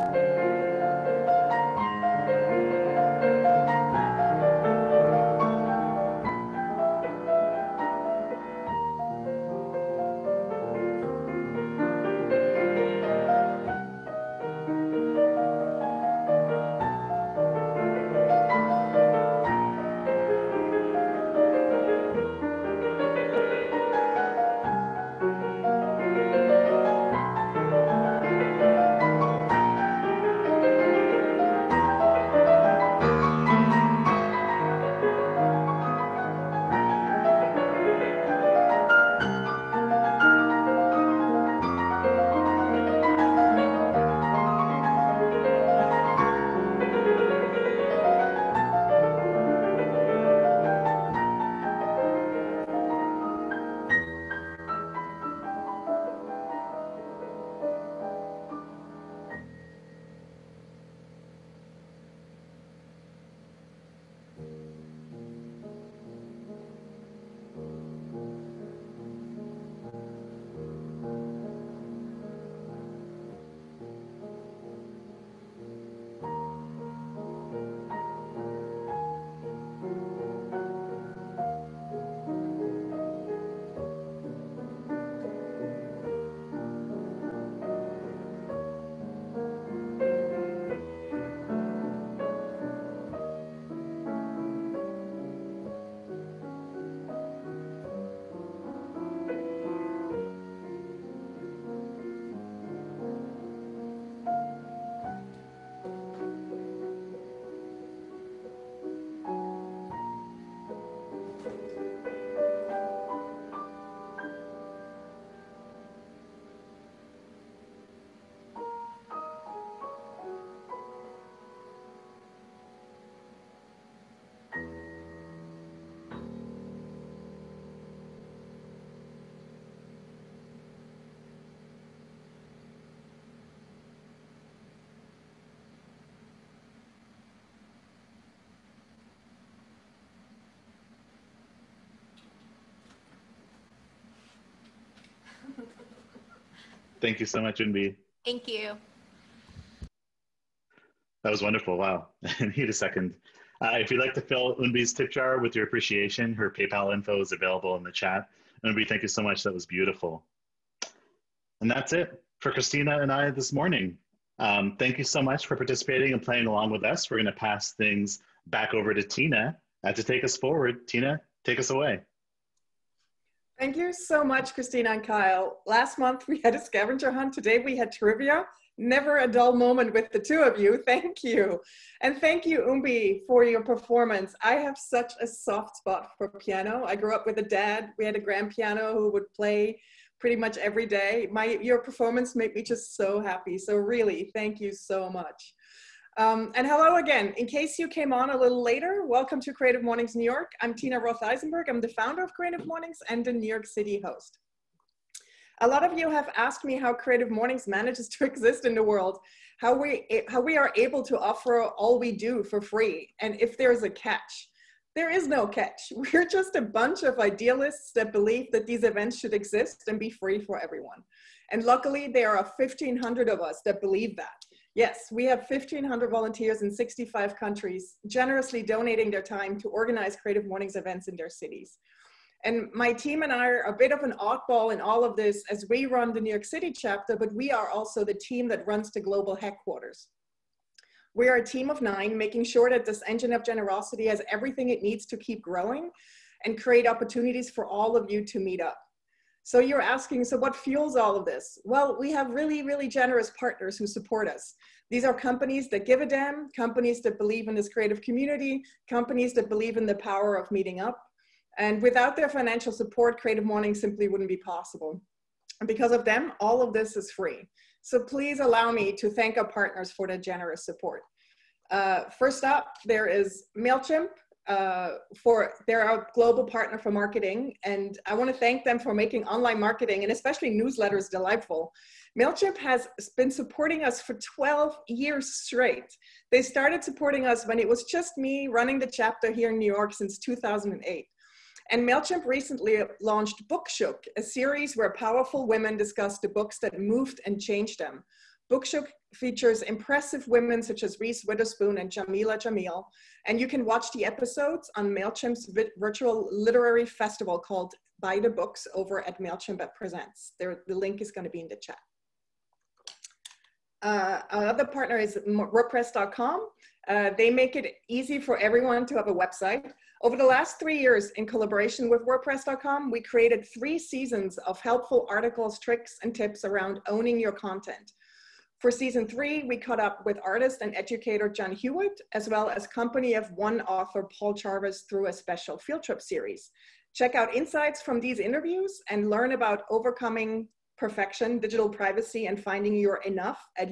Thank you so much, Unbi. Thank you. That was wonderful. Wow. I need a second. If you'd like to fill Unbi's tip jar with your appreciation, her PayPal info is available in the chat. Unbi, thank you so much. That was beautiful. And that's it for Christina and I this morning. Thank you so much for participating and playing along with us. We're going to pass things back over to Tina to take us forward. Tina, take us away. Thank you so much, Christina and Kyle. Last month we had a scavenger hunt. Today we had trivia. Never a dull moment with the two of you. Thank you. And thank you, Unbi, for your performance. I have such a soft spot for piano. I grew up with a dad. We had a grand piano who would play pretty much every day. Your performance made me just so happy. So really, thank you so much. And hello again. In case you came on a little later, welcome to Creative Mornings New York. I'm Tina Roth-Eisenberg. I'm the founder of Creative Mornings and the New York City host. A lot of you have asked me how Creative Mornings manages to exist in the world, how we are able to offer all we do for free, and if there's a catch. There is no catch. We're just a bunch of idealists that believe that these events should exist and be free for everyone. And luckily, there are 1,500 of us that believe that. Yes, we have 1,500 volunteers in 65 countries generously donating their time to organize Creative Mornings events in their cities. And my team and I are a bit of an oddball in all of this as we run the New York City chapter, but we are also the team that runs the global headquarters. We are a team of 9, making sure that this engine of generosity has everything it needs to keep growing and create opportunities for all of you to meet up. So you're asking, so what fuels all of this? Well, we have really, really generous partners who support us. These are companies that give a damn, companies that believe in this creative community, companies that believe in the power of meeting up. And without their financial support, Creative Mornings simply wouldn't be possible. And because of them, all of this is free. So please allow me to thank our partners for their generous support. First up, there is MailChimp. They're our global partner for marketing, and I want to thank them for making online marketing and especially newsletters delightful. MailChimp has been supporting us for 12 years straight. They started supporting us when it was just me running the chapter here in New York since 2008. And MailChimp recently launched Book Shook, a series where powerful women discuss the books that moved and changed them. Book Show features impressive women such as Reese Witherspoon and Jamila Jamil. And you can watch the episodes on MailChimp's virtual literary festival called Buy the Books over at MailChimp Presents. The link is going to be in the chat. Our other partner is WordPress.com. They make it easy for everyone to have a website. Over the last 3 years, in collaboration with WordPress.com, we created 3 seasons of helpful articles, tricks, and tips around owning your content. For season 3, we caught up with artist and educator John Hewitt, as well as Company of One author Paul Jarvis through a special field trip series. Check out insights from these interviews and learn about overcoming perfection, digital privacy, and finding your enough at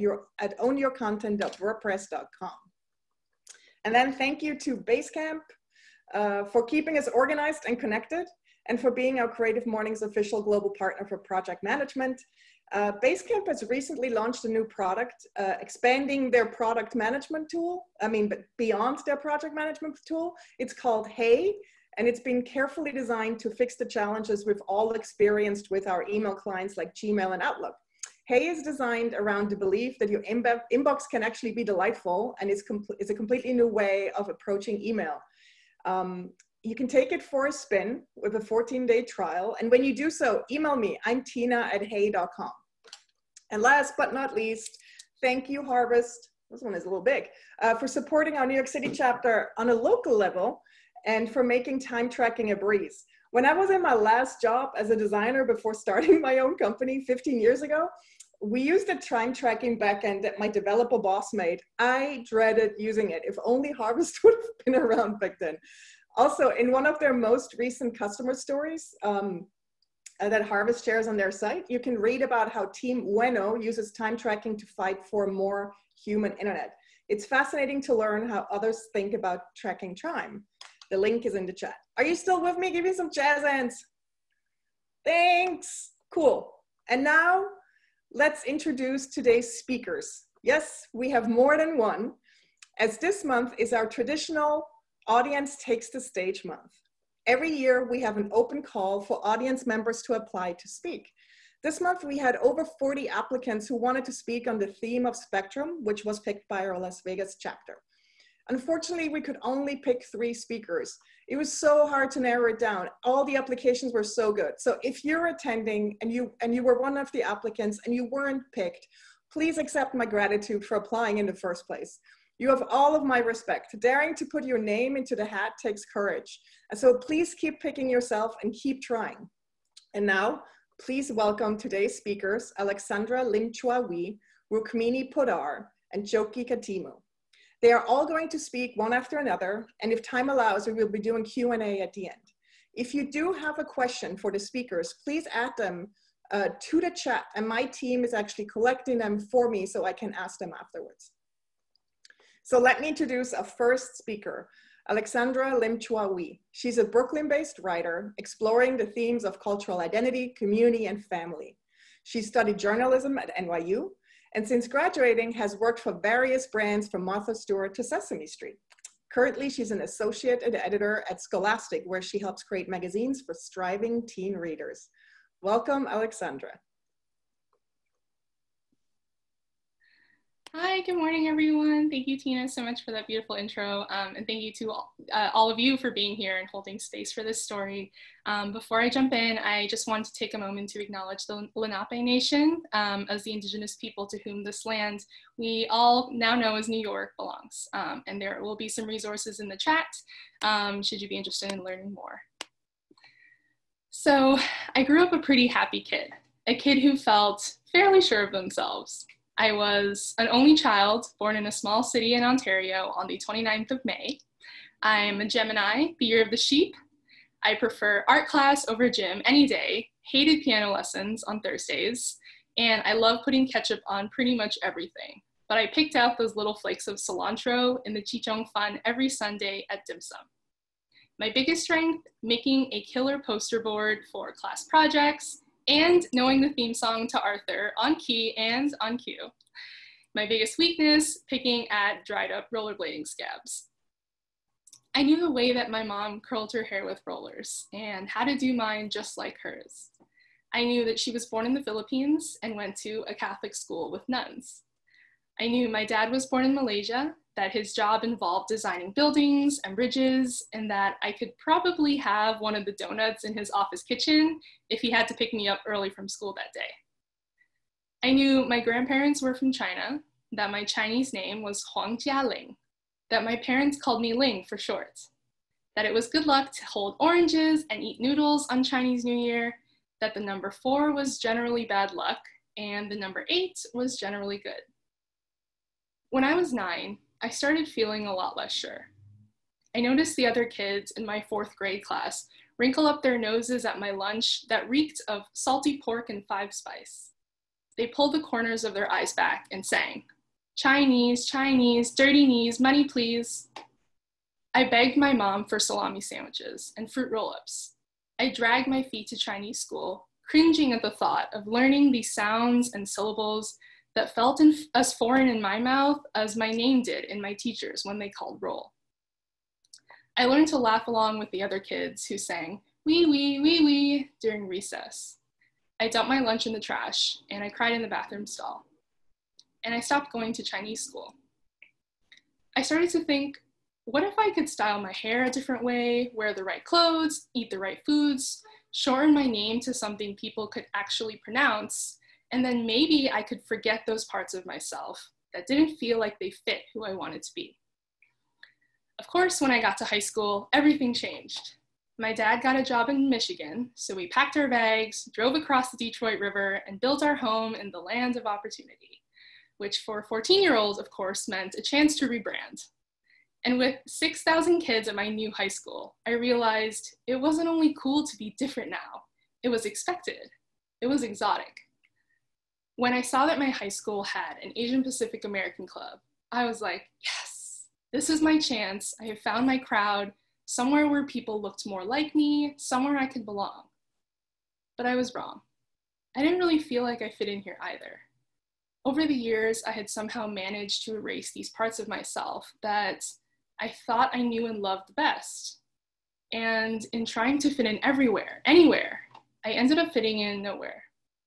ownyourcontent.wordpress.com. And then thank you to Basecamp for keeping us organized and connected, and for being our Creative Mornings official global partner for project management. Basecamp has recently launched a new product, expanding their product management tool. But beyond their project management tool. It's called Hey, and it's been carefully designed to fix the challenges we've all experienced with our email clients like Gmail and Outlook. Hey is designed around the belief that your inbox can actually be delightful, and is a completely new way of approaching email. You can take it for a spin with a 14-day trial. And when you do so, email me. I'm tina@hey.com. And last but not least, thank you, Harvest. This one is a little big, for supporting our New York City chapter on a local level and for making time tracking a breeze. When I was in my last job as a designer before starting my own company 15 years ago, we used a time tracking backend that my developer boss made. I dreaded using it. If only Harvest would have been around back then. Also, in one of their most recent customer stories that Harvest shares on their site, you can read about how Team Ueno uses time tracking to fight for a more human internet. It's fascinating to learn how others think about tracking time. The link is in the chat. Are you still with me? Give me some jazz hands. Thanks. Cool. And now let's introduce today's speakers. Yes, we have more than one, as this month is our traditional Audience Takes the Stage month. Every year we have an open call for audience members to apply to speak. This month we had over 40 applicants who wanted to speak on the theme of Spectrum, which was picked by our Las Vegas chapter. Unfortunately, we could only pick 3 speakers. It was so hard to narrow it down. All the applications were so good. So if you're attending and you were one of the applicants and you weren't picked, please accept my gratitude for applying in the first place. You have all of my respect. Daring to put your name into the hat takes courage. And so please keep picking yourself and keep trying. And now, please welcome today's speakers, Alexandra Lim-Chua, Rukmini Podar, and Joki Katimu. They are all going to speak one after another, and if time allows, we will be doing Q&A at the end. If you do have a question for the speakers, please add them to the chat, and my team is actually collecting them for me so I can ask them afterwards. So let me introduce our first speaker, Alexandra Lim-Chua. She's a Brooklyn-based writer exploring the themes of cultural identity, community, and family. She studied journalism at NYU, and since graduating has worked for various brands from Martha Stewart to Sesame Street. Currently, she's an associate editor at Scholastic, where she helps create magazines for striving teen readers. Welcome, Alexandra. Hi, good morning, everyone. Thank you, Tina, so much for that beautiful intro. And thank you to all of you for being here and holding space for this story. Before I jump in, I just want to take a moment to acknowledge the Lenape Nation as the indigenous people to whom this land we all now know as New York belongs. And there will be some resources in the chat should you be interested in learning more. So I grew up a pretty happy kid, a kid who felt fairly sure of themselves. I was an only child born in a small city in Ontario on the 29th of May. I'm a Gemini, the year of the sheep. I prefer art class over gym any day, hated piano lessons on Thursdays, and I love putting ketchup on pretty much everything. But I picked out those little flakes of cilantro in the chichong fun every Sunday at dim sum. My biggest strength, making a killer poster board for class projects, and knowing the theme song to Arthur on key and on cue. My biggest weakness, picking at dried up rollerblading scabs. I knew the way that my mom curled her hair with rollers and how to do mine just like hers. I knew that she was born in the Philippines and went to a Catholic school with nuns. I knew my dad was born in Malaysia, that his job involved designing buildings and bridges, and that I could probably have one of the donuts in his office kitchen if he had to pick me up early from school that day. I knew my grandparents were from China, that my Chinese name was Huang Jialing, that my parents called me Ling for short, that it was good luck to hold oranges and eat noodles on Chinese New Year, that the number 4 was generally bad luck, and the number 8 was generally good. When I was 9, I started feeling a lot less sure. I noticed the other kids in my 4th grade class wrinkle up their noses at my lunch that reeked of salty pork and 5-spice. They pulled the corners of their eyes back and sang, "Chinese, Chinese, dirty knees, money please." I begged my mom for salami sandwiches and fruit roll-ups. I dragged my feet to Chinese school, cringing at the thought of learning these sounds and syllables that felt as foreign in my mouth as my name did in my teachers when they called roll. I learned to laugh along with the other kids who sang wee wee wee wee during recess. I dumped my lunch in the trash and I cried in the bathroom stall. And I stopped going to Chinese school. I started to think, what if I could style my hair a different way, wear the right clothes, eat the right foods, shorten my name to something people could actually pronounce, and then maybe I could forget those parts of myself that didn't feel like they fit who I wanted to be. Of course, when I got to high school, everything changed. My dad got a job in Michigan, so we packed our bags, drove across the Detroit River, and built our home in the land of opportunity, which for 14-year-olds, of course, meant a chance to rebrand. And with 6,000 kids at my new high school, I realized it wasn't only cool to be different now, it was expected. It was exotic. When I saw that my high school had an Asian Pacific American club, I was like, yes, this is my chance. I have found my crowd, somewhere where people looked more like me, somewhere I could belong. But I was wrong. I didn't really feel like I fit in here either. Over the years, I had somehow managed to erase these parts of myself that I thought I knew and loved the best. And in trying to fit in everywhere, anywhere, I ended up fitting in nowhere.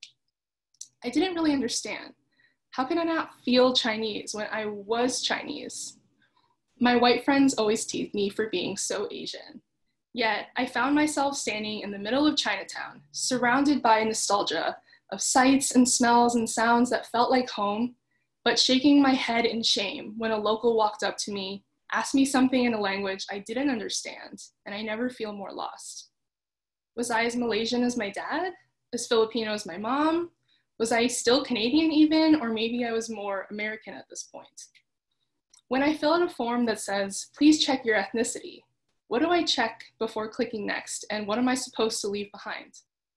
I didn't really understand. How could I not feel Chinese when I was Chinese? My white friends always teased me for being so Asian. Yet I found myself standing in the middle of Chinatown, surrounded by nostalgia of sights and smells and sounds that felt like home, but shaking my head in shame when a local walked up to me, asked me something in a language I didn't understand, and I never feel more lost. Was I as Malaysian as my dad? As Filipino as my mom? Was I still Canadian even, or maybe I was more American at this point? When I fill out a form that says, please check your ethnicity, what do I check before clicking next, and what am I supposed to leave behind?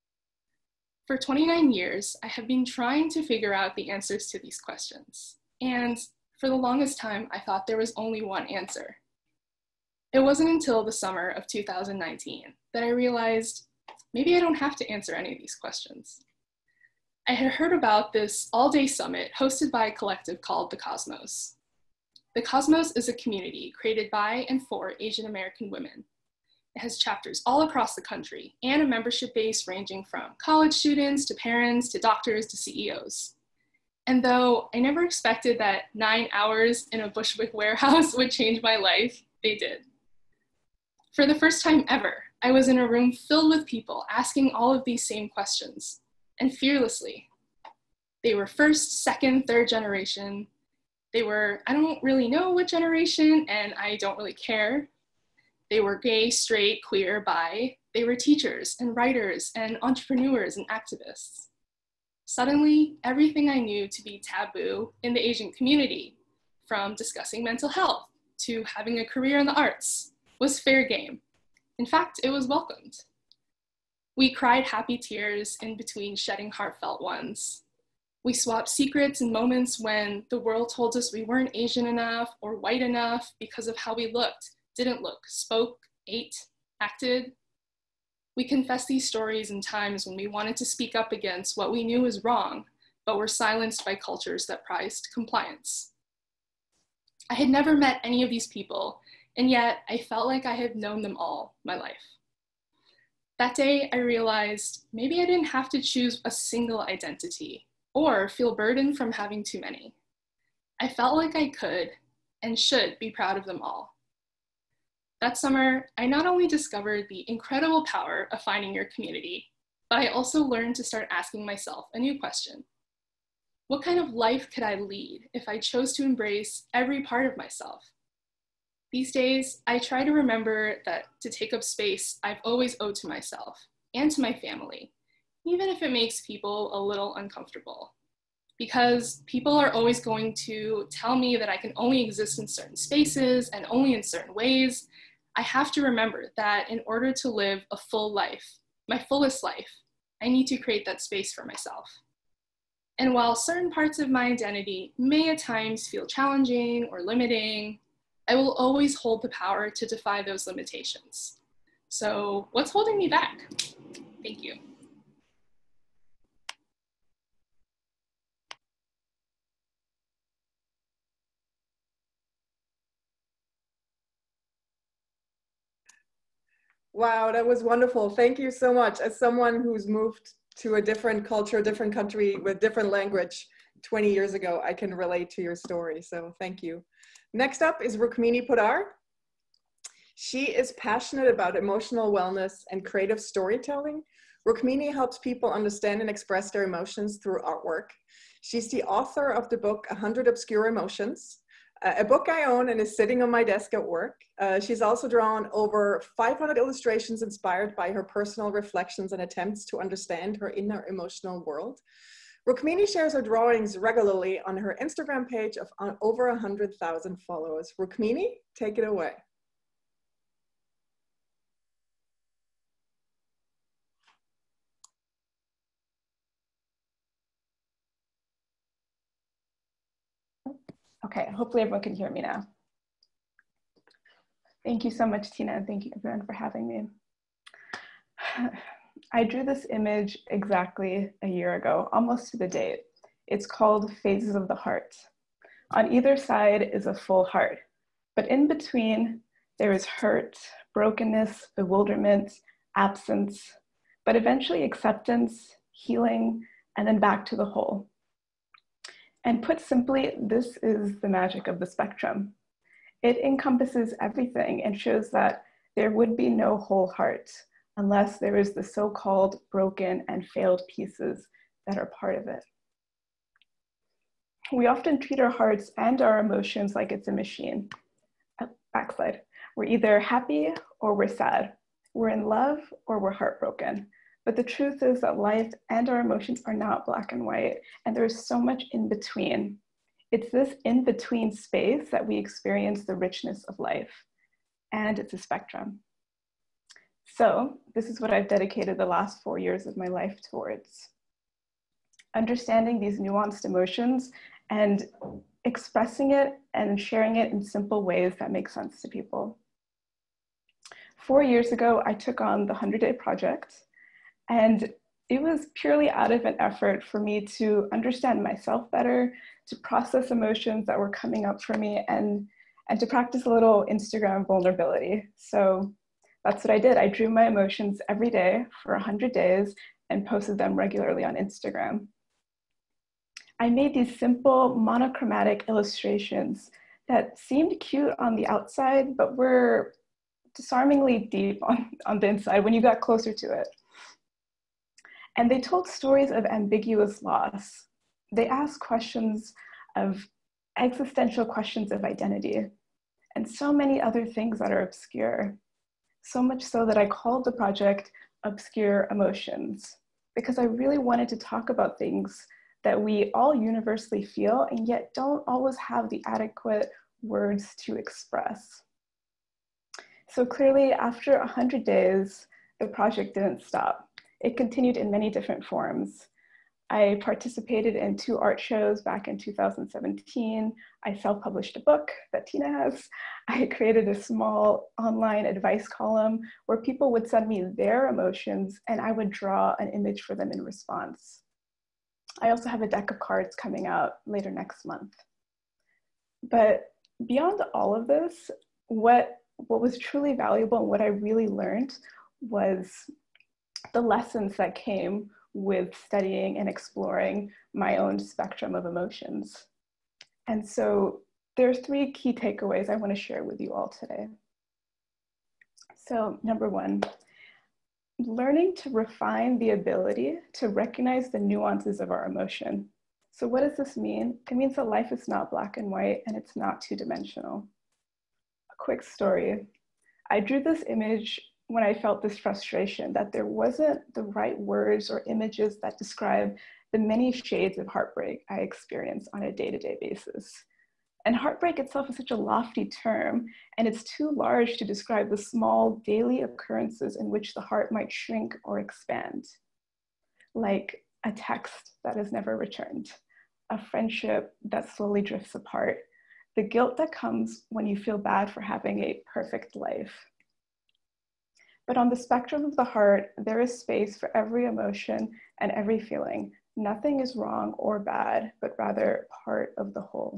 For 29 years, I have been trying to figure out the answers to these questions. And for the longest time, I thought there was only one answer. It wasn't until the summer of 2019 that I realized maybe I don't have to answer any of these questions. I had heard about this all-day summit hosted by a collective called The Cosmos. The Cosmos is a community created by and for Asian American women. It has chapters all across the country and a membership base ranging from college students to parents to doctors to CEOs. And though I never expected that 9 hours in a Bushwick warehouse would change my life, they did. For the first time ever, I was in a room filled with people asking all of these same questions, and fearlessly. They were first, second, third generation. They were, I don't really know what generation, and I don't really care. They were gay, straight, queer, bi. They were teachers and writers and entrepreneurs and activists. Suddenly, everything I knew to be taboo in the Asian community, from discussing mental health to having a career in the arts, was fair game. In fact, it was welcomed. We cried happy tears in between shedding heartfelt ones. We swapped secrets in moments when the world told us we weren't Asian enough or white enough because of how we looked, didn't look, spoke, ate, acted. We confessed these stories in times when we wanted to speak up against what we knew was wrong, but were silenced by cultures that prized compliance. I had never met any of these people, and yet I felt like I had known them all my life. That day, I realized maybe I didn't have to choose a single identity or feel burdened from having too many. I felt like I could and should be proud of them all. That summer, I not only discovered the incredible power of finding your community, but I also learned to start asking myself a new question. What kind of life could I lead if I chose to embrace every part of myself? These days, I try to remember that to take up space I've always owed to myself and to my family, even if it makes people a little uncomfortable. Because people are always going to tell me that I can only exist in certain spaces and only in certain ways. I have to remember that in order to live a full life, my fullest life, I need to create that space for myself. And while certain parts of my identity may at times feel challenging or limiting, I will always hold the power to defy those limitations. So what's holding me back? Thank you. Wow, that was wonderful. Thank you so much. As someone who's moved to a different culture, a different country with different language 20 years ago, I can relate to your story. So thank you. Next up is Rukmini Podar. She is passionate about emotional wellness and creative storytelling. Rukmini helps people understand and express their emotions through artwork. She's the author of the book 100 Obscure Emotions, a book I own and is sitting on my desk at work. She's also drawn over 500 illustrations inspired by her personal reflections and attempts to understand her inner emotional world. Rukmini shares her drawings regularly on her Instagram page of over 100,000 followers. Rukmini, take it away. Okay, hopefully everyone can hear me now. Thank you so much, Tina, and thank you everyone for having me. I drew this image exactly a year ago, almost to the date. It's called Phases of the Heart. On either side is a full heart, but in between there is hurt, brokenness, bewilderment, absence, but eventually acceptance, healing, and then back to the whole. And put simply, this is the magic of the spectrum. It encompasses everything and shows that there would be no whole heart unless there is the so-called broken and failed pieces that are part of it. We often treat our hearts and our emotions like it's a machine. Backslide. We're either happy or we're sad. We're in love or we're heartbroken. But the truth is that life and our emotions are not black and white, and there's so much in between. It's this in-between space that we experience the richness of life, and it's a spectrum. So this is what I've dedicated the last 4 years of my life towards. Understanding these nuanced emotions and expressing it and sharing it in simple ways that make sense to people. 4 years ago, I took on the 100-Day Project, and it was purely out of an effort for me to understand myself better, to process emotions that were coming up for me, and to practice a little Instagram vulnerability. So that's what I did. I drew my emotions every day for 100 days and posted them regularly on Instagram. I made these simple monochromatic illustrations that seemed cute on the outside, but were disarmingly deep on the inside when you got closer to it. And they told stories of ambiguous loss. They asked questions of existential questions of identity and so many other things that are obscure. So much so that I called the project Obscure Emotions, because I really wanted to talk about things that we all universally feel and yet don't always have the adequate words to express. So clearly, after 100 days, the project didn't stop. It continued in many different forms. I participated in 2 art shows back in 2017. I self-published a book that Tina has. I created a small online advice column where people would send me their emotions and I would draw an image for them in response. I also have a deck of cards coming out later next month. But beyond all of this, what was truly valuable and what I really learned was the lessons that came with studying and exploring my own spectrum of emotions. And so there's 3 key takeaways I want to share with you all today. So number 1, learning to refine the ability to recognize the nuances of our emotion. So what does this mean? It means that life is not black and white and it's not 2-dimensional. A quick story. I drew this image when I felt this frustration that there wasn't the right words or images that describe the many shades of heartbreak I experience on a day-to-day basis. And heartbreak itself is such a lofty term, and it's too large to describe the small daily occurrences in which the heart might shrink or expand. Like a text that is never returned, a friendship that slowly drifts apart, the guilt that comes when you feel bad for having a perfect life. But on the spectrum of the heart, there is space for every emotion and every feeling. Nothing is wrong or bad, but rather part of the whole.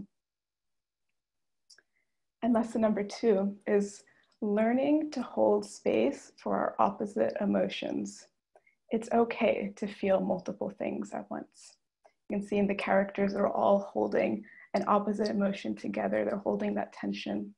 And lesson number 2 is learning to hold space for our opposite emotions. It's okay to feel multiple things at once. You can see in the characters are all holding an opposite emotion together. They're holding that tension.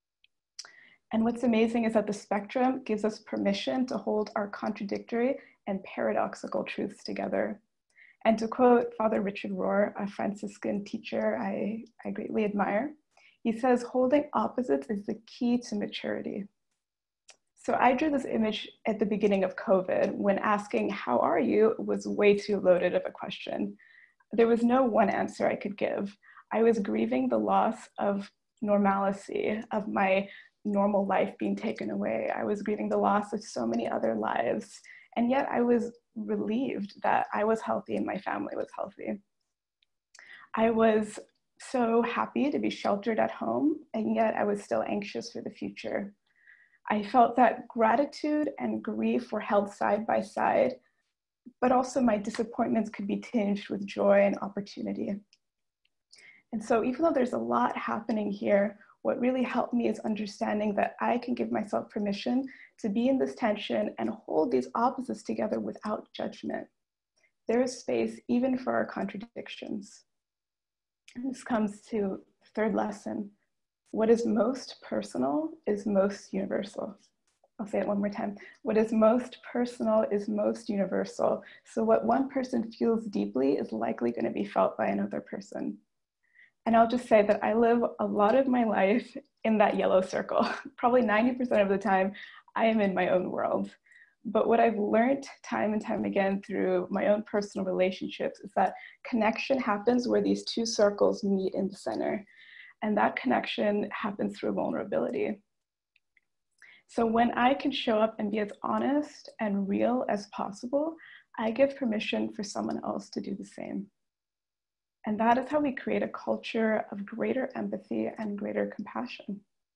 And what's amazing is that the spectrum gives us permission to hold our contradictory and paradoxical truths together. And to quote Father Richard Rohr, a Franciscan teacher I greatly admire, he says, holding opposites is the key to maturity. So I drew this image at the beginning of COVID when asking, how are you, was way too loaded of a question. There was no one answer I could give. I was grieving the loss of normalcy, of my normal life being taken away. I was grieving the loss of so many other lives. And yet I was relieved that I was healthy and my family was healthy. I was so happy to be sheltered at home, and yet I was still anxious for the future. I felt that gratitude and grief were held side by side, but also my disappointments could be tinged with joy and opportunity. And so even though there's a lot happening here, what really helped me is understanding that I can give myself permission to be in this tension and hold these opposites together without judgment. There is space even for our contradictions. And this comes to the 3rd lesson. What is most personal is most universal. I'll say it one more time. What is most personal is most universal. So what one person feels deeply is likely going to be felt by another person. And I'll just say that I live a lot of my life in that yellow circle. Probably 90% of the time, I am in my own world. But what I've learned time and time again through my own personal relationships is that connection happens where these 2 circles meet in the center. And that connection happens through vulnerability. So when I can show up and be as honest and real as possible, I give permission for someone else to do the same. And that is how we create a culture of greater empathy and greater compassion.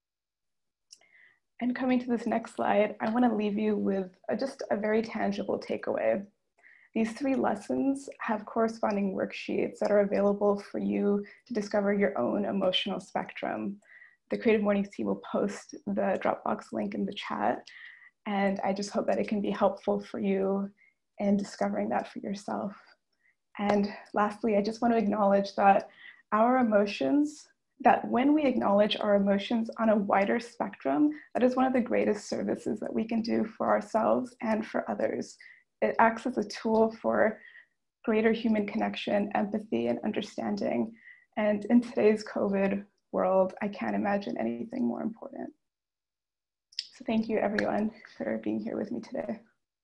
And coming to this next slide, I want to leave you with just a very tangible takeaway. These 3 lessons have corresponding worksheets that are available for you to discover your own emotional spectrum. The Creative Mornings team will post the Dropbox link in the chat, and I just hope that it can be helpful for you in discovering that for yourself. And lastly, I just want to acknowledge that our emotions, that when we acknowledge our emotions on a wider spectrum, that is one of the greatest services that we can do for ourselves and for others. It acts as a tool for greater human connection, empathy, and understanding. And in today's COVID world, I can't imagine anything more important. So thank you everyone for being here with me today.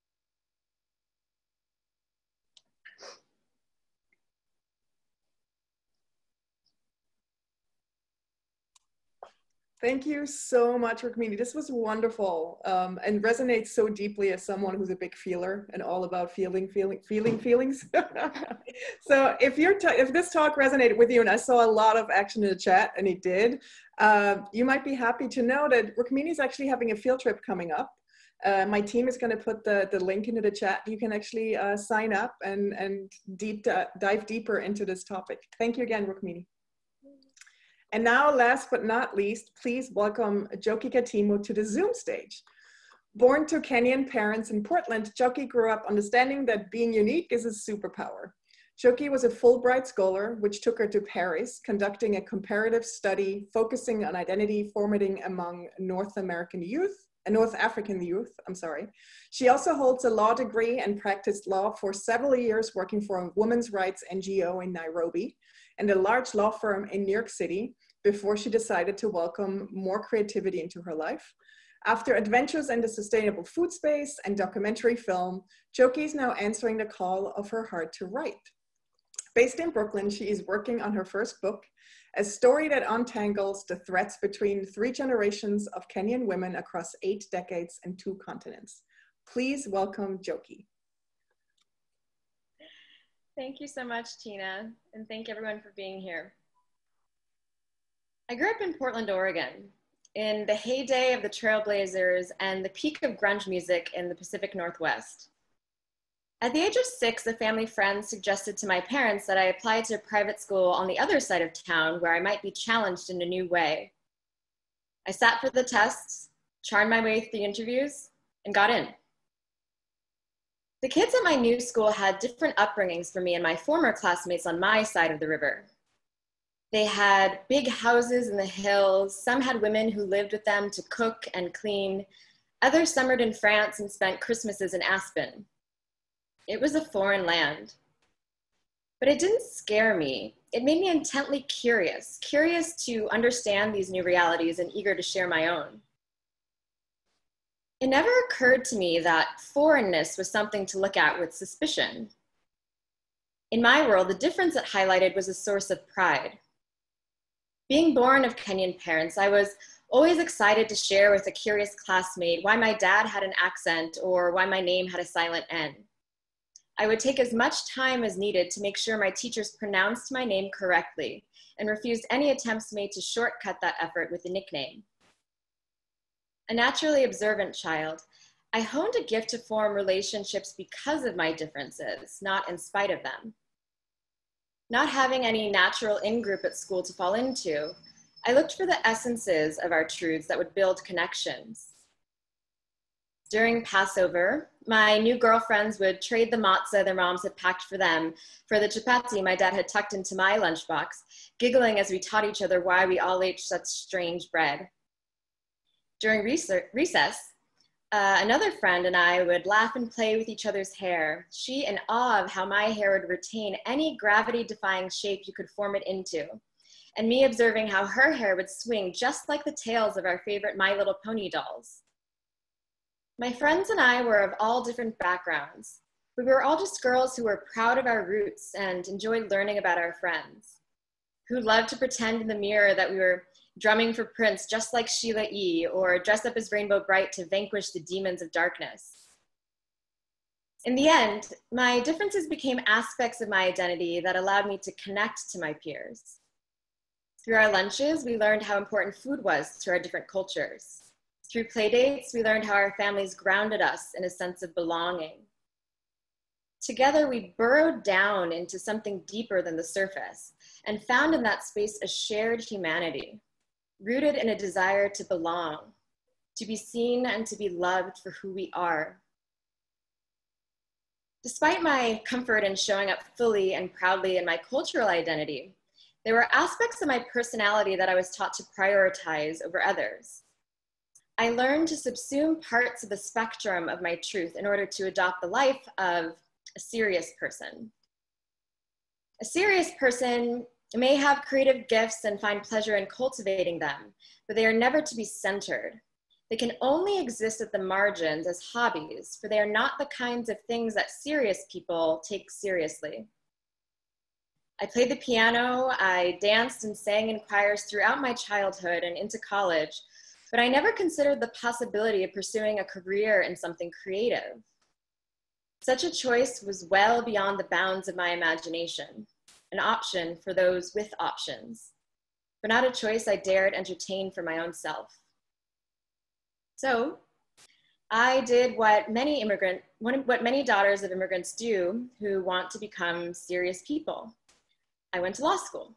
Thank you so much, Rukmini. This was wonderful and resonates so deeply as someone who's a big feeler and all about feeling feelings. So if this talk resonated with you, and I saw a lot of action in the chat, and it did, you might be happy to know that Rukmini is actually having a field trip coming up. My team is going to put the link into the chat. You can actually sign up and dive deeper into this topic. Thank you again, Rukmini. And now, last but not least, please welcome Joki Katimo to the Zoom stage. Born to Kenyan parents in Portland, Joki grew up understanding that being unique is a superpower. Joki was a Fulbright scholar, which took her to Paris, conducting a comparative study focusing on identity formating among North African youth. She also holds a law degree and practiced law for several years, working for a women's rights NGO in Nairobi and a large law firm in New York City before she decided to welcome more creativity into her life. After adventures in the sustainable food space and documentary film, Joki is now answering the call of her heart to write. Based in Brooklyn, she is working on her first book, a story that untangles the threads between 3 generations of Kenyan women across 8 decades and 2 continents. Please welcome Joki. Thank you so much, Tina, and thank everyone for being here. I grew up in Portland, Oregon, in the heyday of the Trailblazers and the peak of grunge music in the Pacific Northwest. At the age of 6, a family friend suggested to my parents that I apply to a private school on the other side of town where I might be challenged in a new way. I sat for the tests, charmed my way through the interviews, and got in. The kids at my new school had different upbringings from me and my former classmates on my side of the river. They had big houses in the hills. Some had women who lived with them to cook and clean. Others summered in France and spent Christmases in Aspen. It was a foreign land. But it didn't scare me. It made me intently curious to understand these new realities and eager to share my own. It never occurred to me that foreignness was something to look at with suspicion. In my world, the difference it highlighted was a source of pride. Being born of Kenyan parents, I was always excited to share with a curious classmate why my dad had an accent or why my name had a silent N. I would take as much time as needed to make sure my teachers pronounced my name correctly and refused any attempts made to shortcut that effort with a nickname. A naturally observant child, I honed a gift to form relationships because of my differences, not in spite of them. Not having any natural in-group at school to fall into, I looked for the essences of our truths that would build connections. During Passover, my new girlfriends would trade the matzah their moms had packed for them for the chapati my dad had tucked into my lunchbox, giggling as we taught each other why we all ate such strange bread. During recess, another friend and I would laugh and play with each other's hair, she in awe of how my hair would retain any gravity-defying shape you could form it into, and me observing how her hair would swing just like the tails of our favorite My Little Pony dolls. My friends and I were of all different backgrounds, but we were all just girls who were proud of our roots and enjoyed learning about our friends, who loved to pretend in the mirror that we were drumming for Prince just like Sheila E., or dress up as Rainbow Bright to vanquish the demons of darkness. In the end, my differences became aspects of my identity that allowed me to connect to my peers. Through our lunches, we learned how important food was to our different cultures. Through playdates, we learned how our families grounded us in a sense of belonging. Together, we burrowed down into something deeper than the surface and found in that space a shared humanity, rooted in a desire to belong, to be seen and to be loved for who we are. Despite my comfort in showing up fully and proudly in my cultural identity, there were aspects of my personality that I was taught to prioritize over others. I learned to subsume parts of the spectrum of my truth in order to adopt the life of a serious person. A serious person may have creative gifts and find pleasure in cultivating them, but they are never to be centered. They can only exist at the margins as hobbies, for they are not the kinds of things that serious people take seriously. I played the piano, I danced and sang in choirs throughout my childhood and into college, but I never considered the possibility of pursuing a career in something creative. Such a choice was well beyond the bounds of my imagination, an option for those with options, but not a choice I dared entertain for my own self. So I did what many daughters of immigrants do who want to become serious people. I went to law school.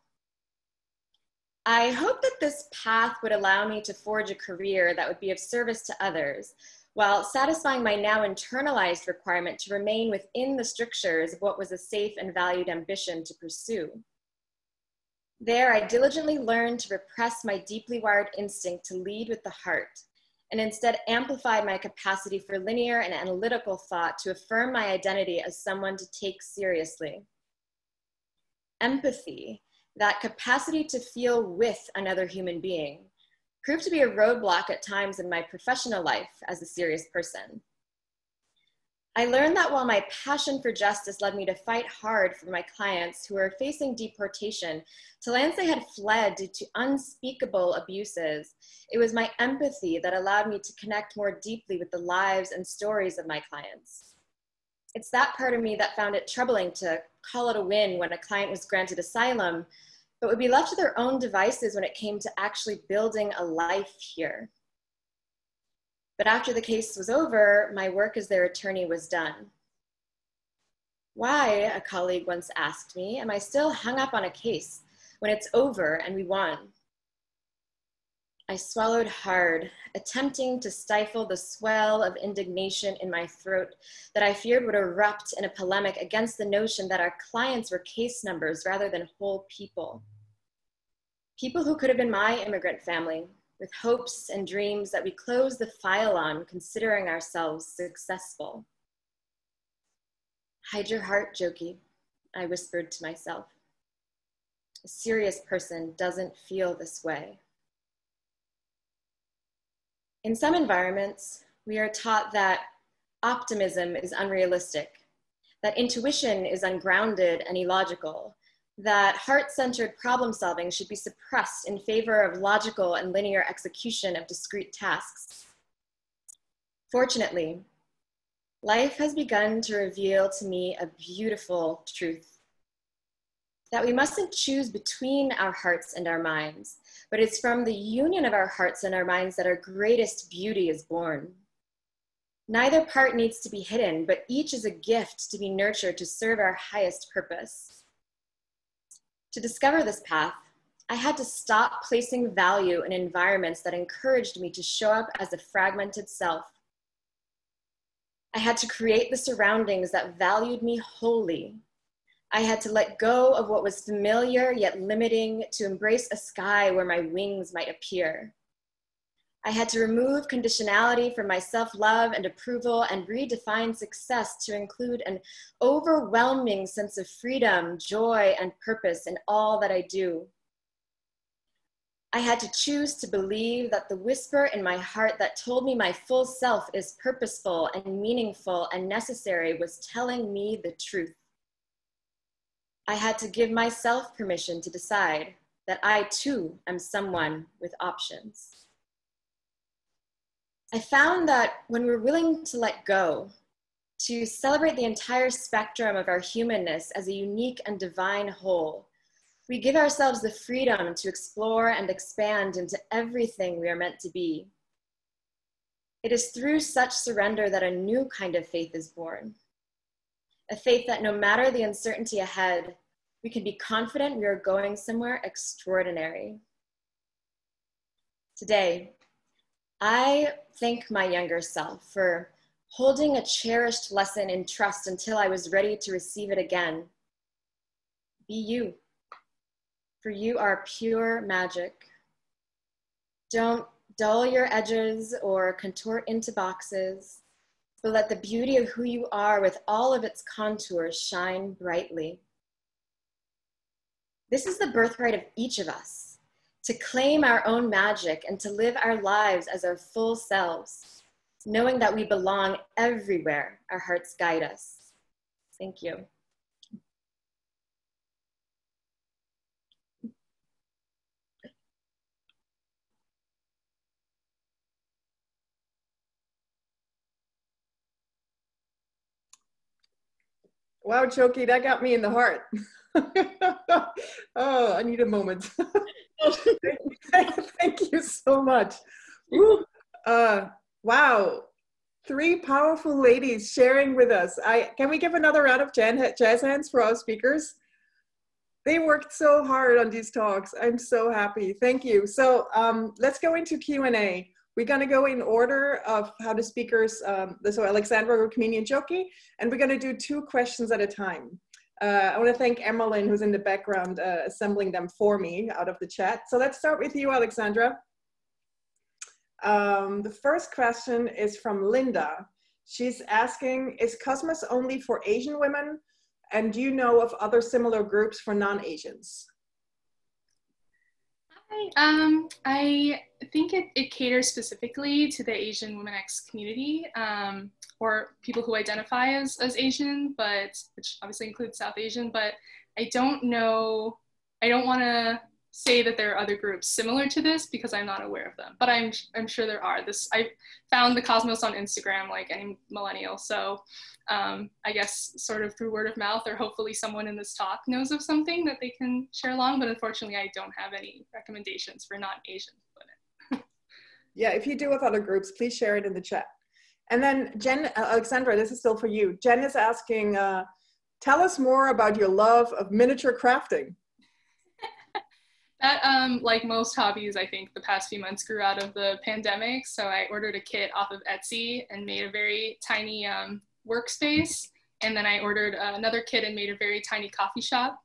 I hoped that this path would allow me to forge a career that would be of service to others, while satisfying my now internalized requirement to remain within the strictures of what was a safe and valued ambition to pursue. There, I diligently learned to repress my deeply wired instinct to lead with the heart, and instead amplified my capacity for linear and analytical thought to affirm my identity as someone to take seriously. Empathy, that capacity to feel with another human being, proved to be a roadblock at times in my professional life as a serious person. I learned that while my passion for justice led me to fight hard for my clients who were facing deportation to lands they had fled due to unspeakable abuses, it was my empathy that allowed me to connect more deeply with the lives and stories of my clients. It's that part of me that found it troubling to call it a win when a client was granted asylum, but would be left to their own devices when it came to actually building a life here. But after the case was over, my work as their attorney was done. Why, a colleague once asked me, am I still hung up on a case when it's over and we won? I swallowed hard, attempting to stifle the swell of indignation in my throat that I feared would erupt in a polemic against the notion that our clients were case numbers rather than whole people. People who could have been my immigrant family, with hopes and dreams that we closed the file on, considering ourselves successful. Hide your heart, Jokey, I whispered to myself. A serious person doesn't feel this way. In some environments, we are taught that optimism is unrealistic, that intuition is ungrounded and illogical, that heart-centered problem solving should be suppressed in favor of logical and linear execution of discrete tasks. Fortunately, life has begun to reveal to me a beautiful truth, that we mustn't choose between our hearts and our minds, but it's from the union of our hearts and our minds that our greatest beauty is born. Neither part needs to be hidden, but each is a gift to be nurtured to serve our highest purpose. To discover this path, I had to stop placing value in environments that encouraged me to show up as a fragmented self. I had to create the surroundings that valued me wholly. I had to let go of what was familiar yet limiting to embrace a sky where my wings might appear. I had to remove conditionality from my self-love and approval and redefine success to include an overwhelming sense of freedom, joy, and purpose in all that I do. I had to choose to believe that the whisper in my heart that told me my full self is purposeful and meaningful and necessary was telling me the truth. I had to give myself permission to decide that I too am someone with options. I found that when we're willing to let go, to celebrate the entire spectrum of our humanness as a unique and divine whole, we give ourselves the freedom to explore and expand into everything we are meant to be. It is through such surrender that a new kind of faith is born. A faith that no matter the uncertainty ahead, we can be confident we are going somewhere extraordinary. Today, I thank my younger self for holding a cherished lesson in trust until I was ready to receive it again. Be you, for you are pure magic. Don't dull your edges or contort into boxes, but let the beauty of who you are with all of its contours shine brightly. This is the birthright of each of us, to claim our own magic and to live our lives as our full selves, knowing that we belong everywhere our hearts guide us. Thank you. Wow, Choki, that got me in the heart. Oh, I need a moment. Thank you so much. Wow, 3 powerful ladies sharing with us. Can we give another round of jazz hands for our speakers? They worked so hard on these talks. I'm so happy. Thank you. So let's go into Q&A. We're going to go in order of how the speakers, so Alexandra, Rukmini, and Joki, and we're going to do 2 questions at a time. I want to thank Emmeline, who's in the background, assembling them for me out of the chat. So let's start with you, Alexandra. The first question is from Linda. She's asking, is Cosmos only for Asian women? And do you know of other similar groups for non-Asians? I think it caters specifically to the Asian Women X community, or people who identify as Asian, but which obviously includes South Asian, but I don't know, I don't want to say that there are other groups similar to this because I'm not aware of them, but I'm sure there are. I found the Cosmos on Instagram like any millennial, so I guess sort of through word of mouth, or hopefully someone in this talk knows of something that they can share along, but unfortunately I don't have any recommendations for non-Asian women. Yeah, if you do with other groups, please share it in the chat. And then Jen, Alexandra, this is still for you. Jen is asking, tell us more about your love of miniature crafting. That, like most hobbies, I think the past few months grew out of the pandemic. So I ordered a kit off of Etsy and made a very tiny workspace. And then I ordered another kit and made a very tiny coffee shop.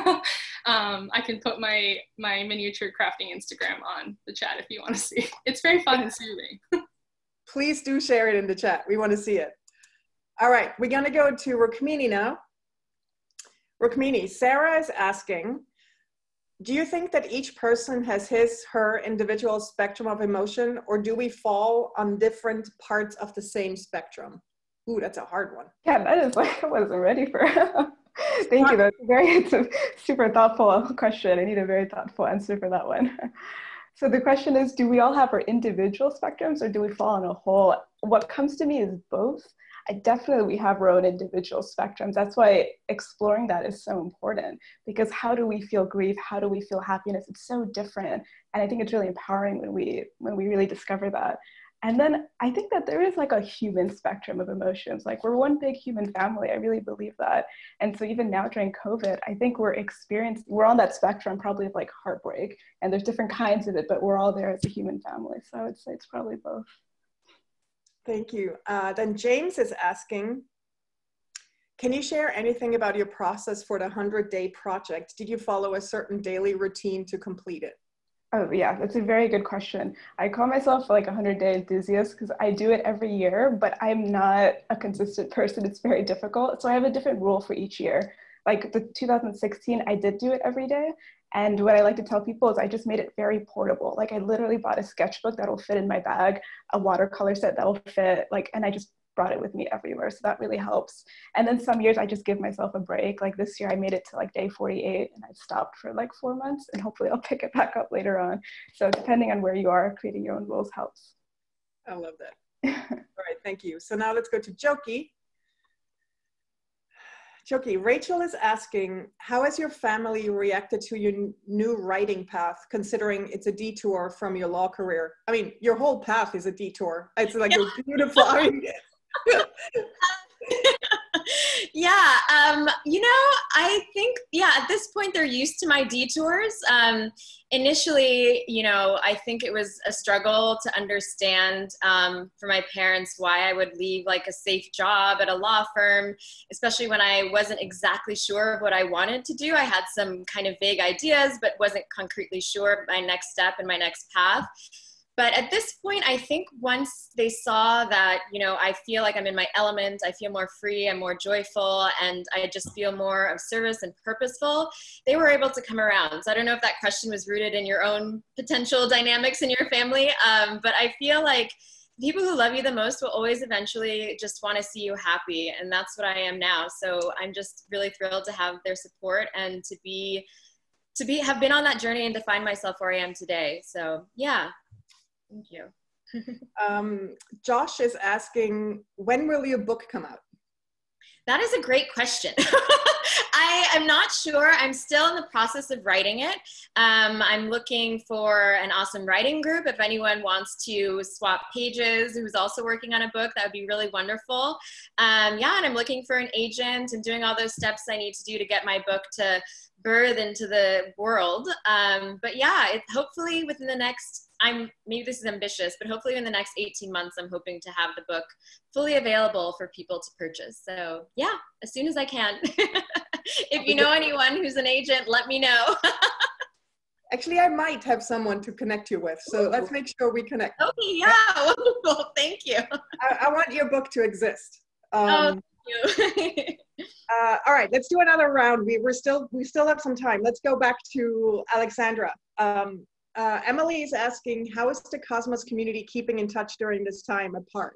I can put my miniature crafting Instagram on the chat if you want to see. It's very fun and soothing. Please do share it in the chat. We want to see it. All right, we're going to go to Rukmini now. Rukmini, Sarah is asking, do you think that each person has her individual spectrum of emotion, or do we fall on different parts of the same spectrum? Ooh, that's a hard one. Yeah, that is like, I wasn't ready for Thank you. It's a super thoughtful question. I need a very thoughtful answer for that one. So the question is, do we all have our individual spectrums or do we fall on a whole? What comes to me is both. We have our own individual spectrums. That's why exploring that is so important, because how do we feel grief? How do we feel happiness? It's so different. And I think it's really empowering when we really discover that. And then I think that there is like a human spectrum of emotions. Like we're one big human family. I really believe that. And so even now during COVID, I think we're on that spectrum probably of like heartbreak, and there's different kinds of it, but we're all there as a human family. So I would say it's probably both. Thank you. Then James is asking, can you share anything about your process for the 100-day project? Did you follow a certain daily routine to complete it? Oh yeah, that's a very good question. I call myself like a 100-day enthusiast because I do it every year, but I'm not a consistent person. It's very difficult. So I have a different rule for each year. Like the 2016, I did do it every day. And what I like to tell people is I just made it very portable. Like I literally bought a sketchbook that'll fit in my bag, a watercolor set that'll fit, and I just brought it with me everywhere. So that really helps. And then some years I just give myself a break. Like this year I made it to like day 48 and I stopped for like 4 months, and hopefully I'll pick it back up later on. So depending on where you are, creating your own rules helps. I love that. All right, thank you. So now let's go to Joki. Joki, Rachel is asking, how has your family reacted to your new writing path, considering it's a detour from your law career? I mean, your whole path is a detour. It's like a beautiful, I mean, yeah, I think, at this point they're used to my detours. Initially, I think it was a struggle to understand for my parents why I would leave like a safe job at a law firm, especially when I wasn't exactly sure of what I wanted to do. I had some kind of vague ideas, but wasn't concretely sure of my next step and my next path. But at this point, I think once they saw that, I feel like I'm in my element, I feel more free, I'm more joyful, and I just feel more of service and purposeful, they were able to come around. So I don't know if that question was rooted in your own potential dynamics in your family, but I feel like people who love you the most will always eventually just want to see you happy. And that's what I am now. So I'm just really thrilled to have their support and to have been on that journey and to find myself where I am today. So yeah. Thank you. Josh is asking, when will your book come out? That is a great question. I am not sure. I'm still in the process of writing it. I'm looking for an awesome writing group. If anyone wants to swap pages, who's also working on a book, that would be really wonderful. And I'm looking for an agent and doing all those steps I need to do to get my book to birth into the world. But hopefully within the next, maybe this is ambitious, but hopefully in the next 18 months, I'm hoping to have the book fully available for people to purchase. So yeah, as soon as I can. If you know anyone who's an agent, let me know. Actually, I might have someone to connect you with. So let's make sure we connect. Okay, yeah, wonderful. Thank you. I want your book to exist. Thank you. All right, let's do another round. We still have some time. Let's go back to Alexandra. Emily is asking, how is the Cosmos community keeping in touch during this time apart?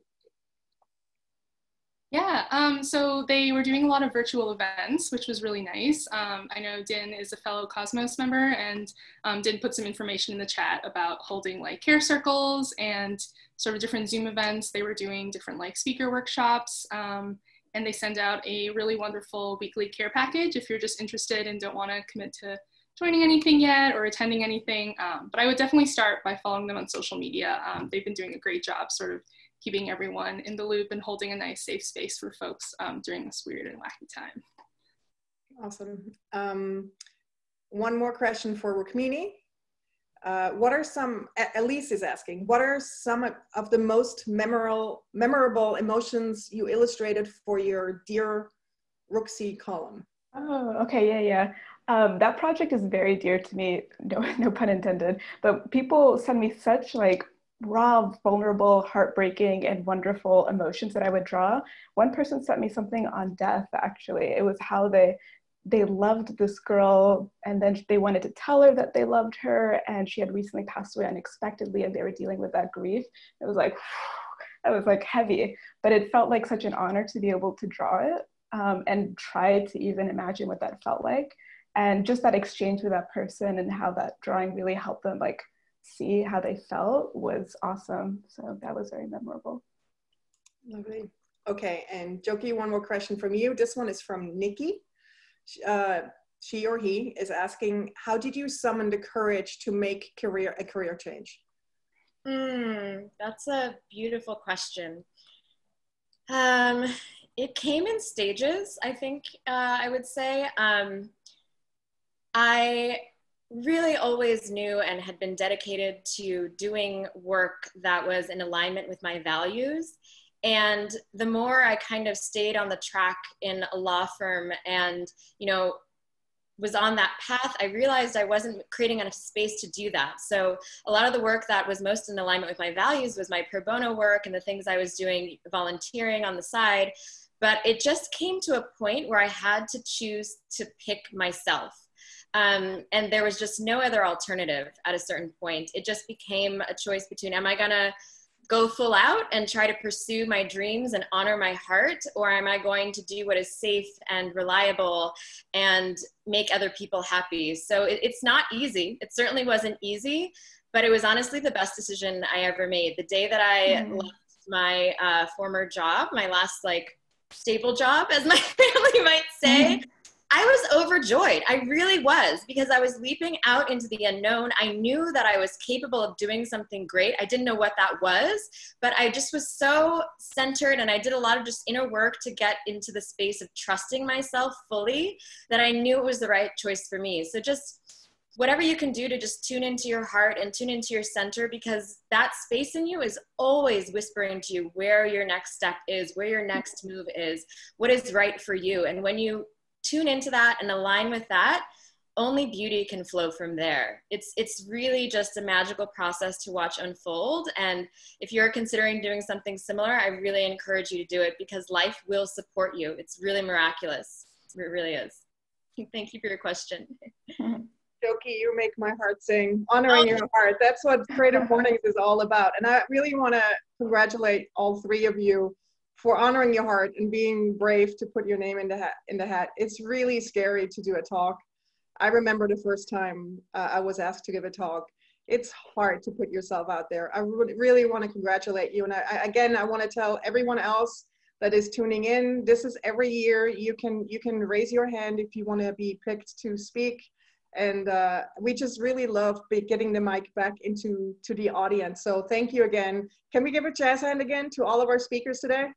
Yeah, so they were doing a lot of virtual events, which was really nice. I know Din is a fellow Cosmos member, and Din put some information in the chat about holding like care circles and sort of different Zoom events. They were doing different like speaker workshops, and they send out a really wonderful weekly care package if you're just interested and don't want to commit to joining anything yet or attending anything. But I would definitely start by following them on social media. They've been doing a great job sort of keeping everyone in the loop and holding a nice safe space for folks during this weird and wacky time. Awesome. One more question for Rukmini. What are some, Elise is asking, what are some of the most memorable emotions you illustrated for your Dear Rooksy column? Oh, okay, yeah. That project is very dear to me, no pun intended, but people send me such like raw, vulnerable, heartbreaking, and wonderful emotions that I would draw. One person sent me something on death, actually. It was how they loved this girl, and then they wanted to tell her that they loved her, and she had recently passed away unexpectedly, and they were dealing with that grief. It was like, that was like heavy, but it felt like such an honor to be able to draw it and try to even imagine what that felt like. And just that exchange with that person and how that drawing really helped them like see how they felt was awesome. So that was very memorable. Lovely. Okay, and Joki, one more question from you. This one is from Nikki. She or he is asking, how did you summon the courage to make a career change? That's a beautiful question. It came in stages, I think, I would say. I really always knew and had been dedicated to doing work that was in alignment with my values. And the more I kind of stayed on the track in a law firm and, was on that path, I realized I wasn't creating enough space to do that. So a lot of the work that was most in alignment with my values was my pro bono work and the things I was doing, volunteering on the side. But it just came to a point where I had to choose to pick myself. And there was just no other alternative at a certain point. It just became a choice between, am I gonna go full out and try to pursue my dreams and honor my heart, or am I going to do what is safe and reliable and make other people happy? So it's not easy. It certainly wasn't easy, but it was honestly the best decision I ever made. The day that I left my former job, my last like stable job, as my family might say, I was overjoyed. I really was, because I was leaping out into the unknown. I knew that I was capable of doing something great. I didn't know what that was, but I just was so centered, and I did a lot of just inner work to get into the space of trusting myself fully, that I knew it was the right choice for me. So just whatever you can do to just tune into your heart and tune into your center, because that space in you is always whispering to you where your next step is, where your next move is, what is right for you. And when you tune into that and align with that, only beauty can flow from there. It's really just a magical process to watch unfold. And if you're considering doing something similar, I really encourage you to do it, because life will support you. It's really miraculous. It really is. Thank you for your question. Joki, you make my heart sing. Honoring your heart. That's what Creative Mornings is all about. And I really want to congratulate all three of you for honoring your heart and being brave to put your name in the hat. It's really scary to do a talk. I remember the first time I was asked to give a talk. It's hard to put yourself out there. I really want to congratulate you. And I want to tell everyone else that is tuning in, this is every year. You can raise your hand if you want to be picked to speak. And we just really love getting the mic back to the audience. So thank you again. Can we give a jazz hand again to all of our speakers today?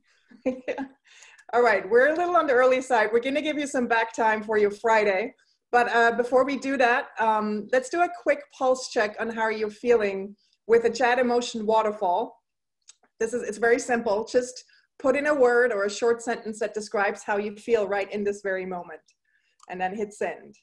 All right, we're a little on the early side. We're going to give you some back time for your Friday. But before we do that, let's do a quick pulse check on how you're feeling with a chat emotion waterfall. It's very simple. Just put in a word or a short sentence that describes how you feel right in this very moment, and then hit send.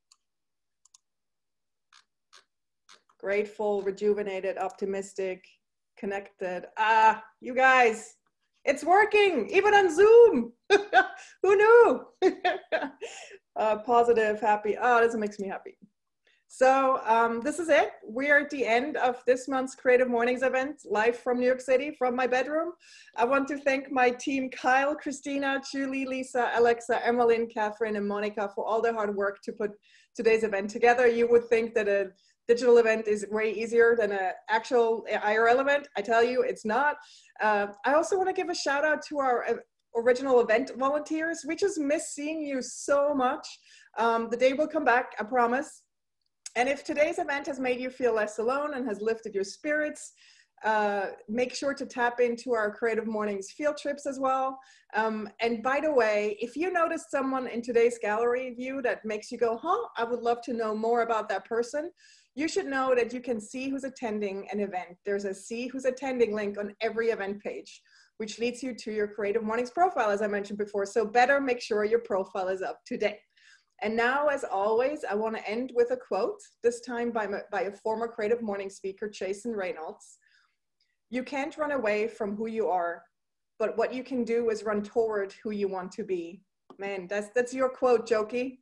Grateful, rejuvenated, optimistic, connected. Ah, you guys, it's working, even on Zoom. Who knew? Positive, happy. Oh, this makes me happy. So this is it. We are at the end of this month's Creative Mornings event, live from New York City, from my bedroom. I want to thank my team, Kyle, Christina, Julie, Lisa, Alexa, Emmeline, Catherine, and Monica for all their hard work to put today's event together. You would think that a digital event is way easier than an actual IRL event. I tell you, it's not. I also want to give a shout out to our original event volunteers. We just miss seeing you so much. The day will come back, I promise. And if today's event has made you feel less alone and has lifted your spirits, make sure to tap into our Creative Mornings field trips as well. And by the way, if you noticed someone in today's gallery view that makes you go, huh, I would love to know more about that person, you should know that you can see who's attending an event. There's a see who's attending link on every event page, which leads you to your Creative Mornings profile, as I mentioned before. So better make sure your profile is up to date. And now, as always, I want to end with a quote, this time by a former Creative Mornings speaker, Jason Reynolds. You can't run away from who you are, but what you can do is run toward who you want to be. Man, that's your quote, Jokey.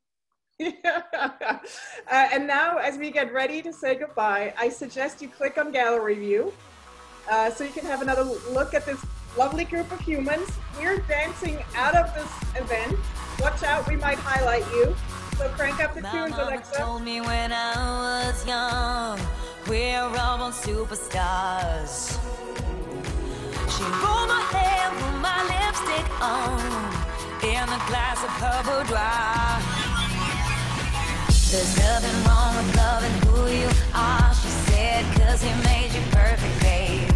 And now, as we get ready to say goodbye, I suggest you click on Gallery View so you can have another look at this lovely group of humans. We're dancing out of this event. Watch out, we might highlight you. So crank up the tunes, Alexa. Told me when I was young, we're all born superstars. She rolled my hair, put my lipstick on, in a glass of purple dry. There's nothing wrong with loving who you are, she said, 'cause he made you perfect, babe.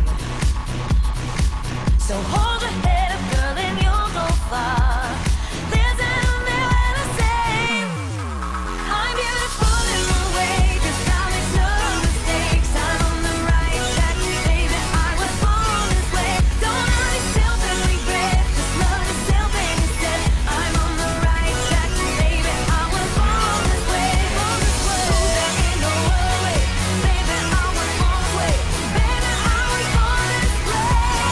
So hold your head up, girl, and you'll go far. There's an there to say, I'm beautiful in my way, 'cause I make no mistakes. I'm on the right track, baby, I was born this way. Don't hurt yourself and regret, just love yourself instead. I'm on the right track, baby, I was born this way, born this way. Oh, there ain't no other way, baby, I was born this way. Baby, I was born this way.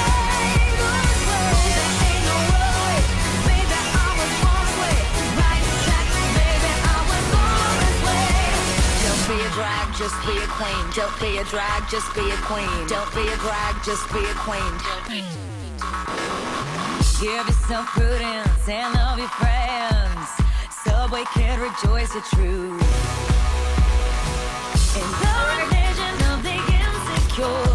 Just be a queen. Don't be a drag, just be a queen. Don't be a drag, just be a queen. Give yourself prudence and love your friends. Subway kid, rejoice your truth. In the religion of the insecure.